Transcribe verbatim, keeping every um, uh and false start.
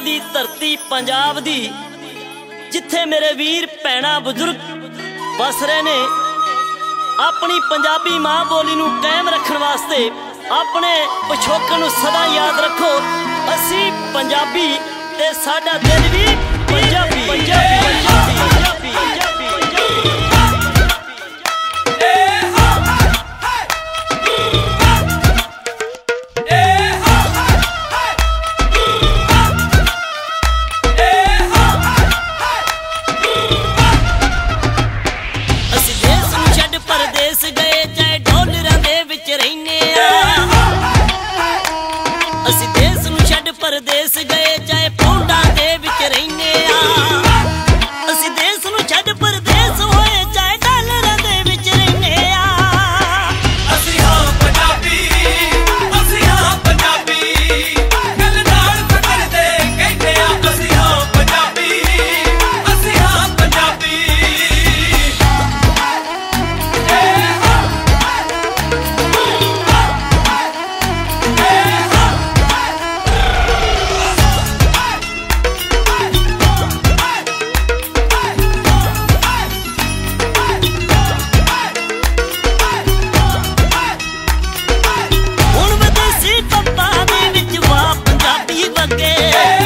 दी धरती पंजाब दी जिथे मेरे वीर भैणा बुजुर्ग बस रहे ने अपनी पंजाबी मां बोली नूं कायम रखण वास्ते अपने पिछोकड़ नूं सदा याद रखो। असी पंजाबी ते साडा दिल भी पंजाबी पंजाबी पंजाबी पंजाबी परदेस गए चाहे पौंडा दे विच रहिने आ असी देश नूं छड्ड परदेस होए चाहे डॉलरां दे विच रहिने आ असी हां पंजाबी असी हां पंजाबी गल नाल पकड़ दे कहंदे आ असी हां पंजाबी असी हां पंजाबी Yeah.